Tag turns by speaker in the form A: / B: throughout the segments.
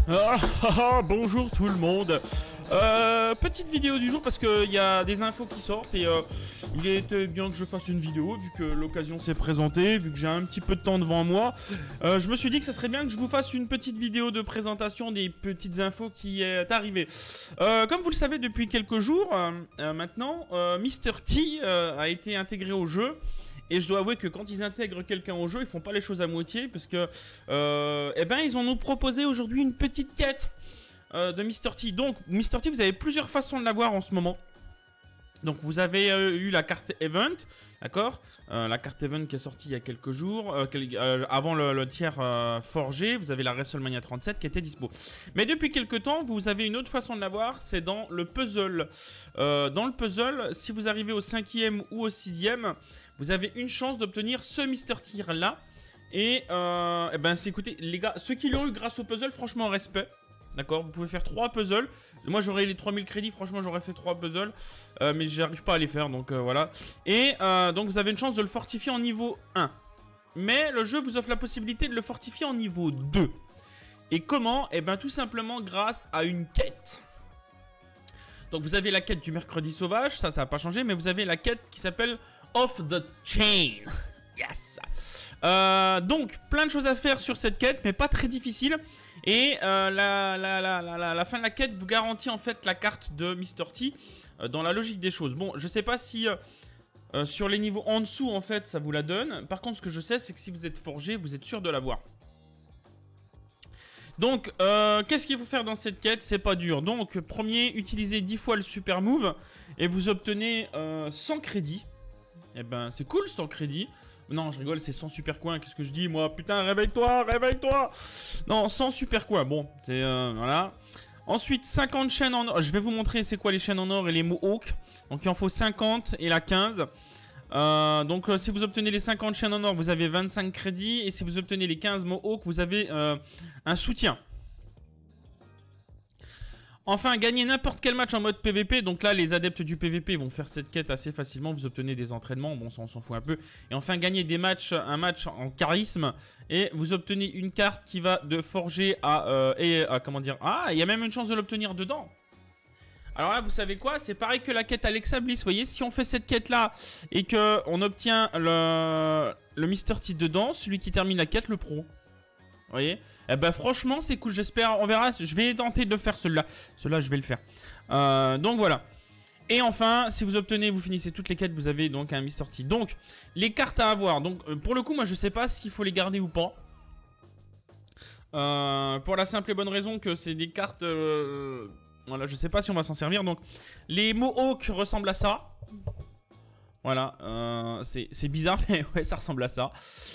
A: Bonjour tout le monde. Petite vidéo du jour parce qu'il y a des infos qui sortent et il était bien que je fasse une vidéo vu que l'occasion s'est présentée, vu que j'ai un petit peu de temps devant moi. Je me suis dit que ça serait bien que je vous fasse une petite vidéo de présentation des petites infos qui est arrivée. Comme vous le savez depuis quelques jours maintenant, Mr. T a été intégré au jeu. Et je dois avouer que quand ils intègrent quelqu'un au jeu, ils font pas les choses à moitié parce que, ils ont nous proposé aujourd'hui une petite quête de Mr. T. Donc, Mr. T, vous avez plusieurs façons de l'avoir en ce moment. Donc, vous avez eu la carte Event, d'accord, la carte Event qui est sortie il y a quelques jours, avant le tiers forgé, vous avez la WrestleMania 37 qui était dispo. Mais depuis quelques temps, vous avez une autre façon de l'avoir, c'est dans le puzzle. Dans le puzzle, si vous arrivez au 5e ou au 6e, vous avez une chance d'obtenir ce Mr. T là. Et écoutez, les gars, ceux qui l'ont eu grâce au puzzle, franchement, respect. D'accord, vous pouvez faire 3 puzzles. Moi, j'aurais les 3000 crédits. Franchement, j'aurais fait 3 puzzles. Mais j'arrive pas à les faire, donc voilà. Et donc, vous avez une chance de le fortifier en niveau 1. Mais le jeu vous offre la possibilité de le fortifier en niveau 2. Et comment? Eh bien, tout simplement grâce à une quête. Donc, vous avez la quête du mercredi sauvage. Ça va pas changer. Mais vous avez la quête qui s'appelle Off the Chain. Yes. Donc, plein de choses à faire sur cette quête, mais pas très difficile. Et la fin de la quête vous garantit en fait la carte de Mr. T dans la logique des choses. Bon, je sais pas si sur les niveaux en dessous, en fait, ça vous la donne. Par contre, ce que je sais, c'est que si vous êtes forgé, vous êtes sûr de l'avoir. Donc, qu'est-ce qu'il faut faire dans cette quête? C'est pas dur. Donc, premier, utilisez 10 fois le super move et vous obtenez 100 crédits. Eh ben, c'est cool, 100 crédits. Non, je rigole, c'est 100 super coins. Qu'est-ce que je dis, moi? Putain, réveille-toi, réveille-toi. Non, 100 super coins. Bon, c'est... voilà. Ensuite, 50 chaînes en or. Je vais vous montrer c'est quoi les chaînes en or et les mohawks. Donc, il en faut 50 et la 15. Si vous obtenez les 50 chaînes en or, vous avez 25 crédits. Et si vous obtenez les 15 mohawks, vous avez un soutien. Enfin, gagnez n'importe quel match en mode PVP. Donc là, les adeptes du PVP vont faire cette quête assez facilement. Vous obtenez des entraînements. Bon, ça, on s'en fout un peu. Et enfin, gagnez des matchs, un match en charisme. Et vous obtenez une carte qui va de forger à... comment dire? Ah, il y a même une chance de l'obtenir dedans. Alors là, vous savez quoi? C'est pareil que la quête Alexa Bliss. Vous voyez, si on fait cette quête-là et qu'on obtient le Mr. T dedans, celui qui termine la quête, le pro. Vous voyez? Eh ben franchement c'est cool, j'espère, on verra, je vais tenter de faire celui-là. Celui-là je vais le faire. Donc voilà. Et enfin, si vous obtenez, vous finissez toutes les quêtes, vous avez donc un Mr. T. Donc, les cartes à avoir. Donc pour le coup, moi je sais pas s'il faut les garder ou pas. Pour la simple et bonne raison que c'est des cartes... voilà, je sais pas si on va s'en servir. Donc, les mohawks ressemblent à ça. Voilà, c'est bizarre mais ouais ça ressemble à ça.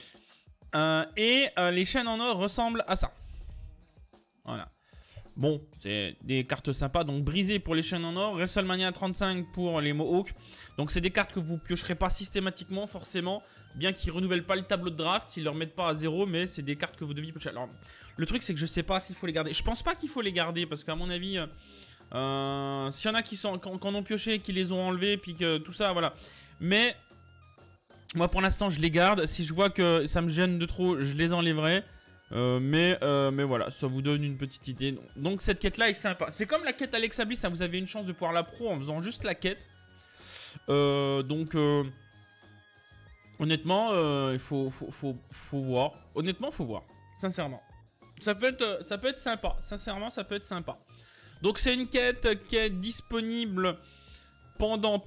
A: Les chaînes en or ressemblent à ça. Voilà. Bon, c'est des cartes sympas. Donc, brisé pour les chaînes en or. WrestleMania 35 pour les mohawks. Donc, c'est des cartes que vous piocherez pas systématiquement, forcément. Bien qu'ils renouvellent pas le tableau de draft. Ils ne le remettent pas à 0. Mais c'est des cartes que vous deviez piocher. Alors, le truc, c'est que je sais pas s'il faut les garder. Je pense pas qu'il faut les garder. Parce qu'à mon avis, s'il y en a qui en ont pioché, qui les ont enlevés, puis que tout ça, voilà. Mais... moi pour l'instant je les garde, si je vois que ça me gêne de trop, je les enlèverai. Mais voilà, ça vous donne une petite idée. Donc cette quête là est sympa. C'est comme la quête Alexa Bliss, hein, vous avez une chance de pouvoir la pro en faisant juste la quête. Honnêtement, il faut voir. Honnêtement, faut voir. Sincèrement. Ça peut être sympa. Sincèrement, ça peut être sympa. Donc c'est une quête qui est disponible pendant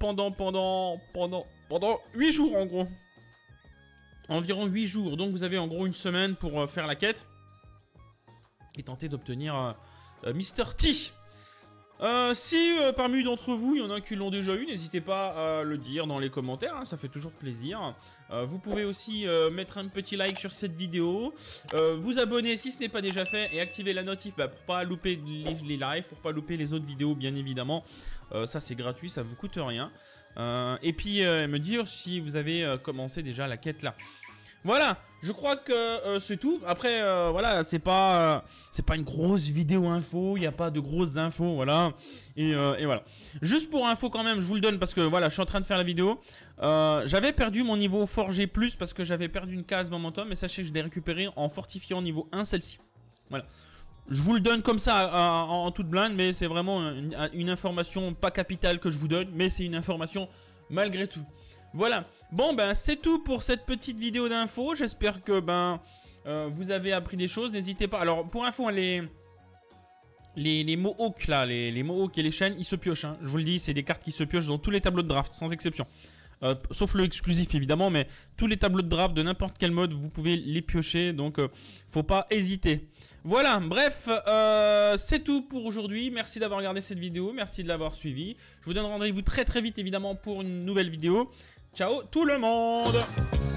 A: 8 jours en gros. Environ 8 jours. Donc vous avez en gros une semaine pour faire la quête. Et tenter d'obtenir Mr. T. Si parmi d'entre vous, il y en a qui l'ont déjà eu, n'hésitez pas à le dire dans les commentaires, hein, ça fait toujours plaisir. Vous pouvez aussi mettre un petit like sur cette vidéo, vous abonner si ce n'est pas déjà fait et activer la notif pour pas louper les lives, pour pas louper les autres vidéos bien évidemment. Ça c'est gratuit, ça vous coûte rien. Et puis me dire si vous avez commencé déjà la quête là. Voilà, je crois que c'est tout. Après, voilà, c'est pas une grosse vidéo info, il n'y a pas de grosses infos, voilà. Et voilà. Juste pour info quand même, je vous le donne parce que voilà, je suis en train de faire la vidéo. J'avais perdu mon niveau forgé plus parce que j'avais perdu une case momentum, mais sachez que je l'ai récupéré en fortifiant niveau 1 celle-ci. Voilà. Je vous le donne comme ça en toute blinde, mais c'est vraiment une information pas capitale que je vous donne, mais c'est une information malgré tout. Voilà, bon ben c'est tout pour cette petite vidéo d'info. J'espère que vous avez appris des choses, n'hésitez pas. Alors pour info, les Mohawks là, les Mohawks et les chaînes, ils se piochent, hein. Je vous le dis, c'est des cartes qui se piochent dans tous les tableaux de draft, sans exception. Sauf le exclusif évidemment, mais tous les tableaux de draft de n'importe quel mode, vous pouvez les piocher, donc faut pas hésiter. Voilà, bref, c'est tout pour aujourd'hui. Merci d'avoir regardé cette vidéo, merci de l'avoir suivi. Je vous donne rendez-vous très vite évidemment pour une nouvelle vidéo. Ciao tout le monde!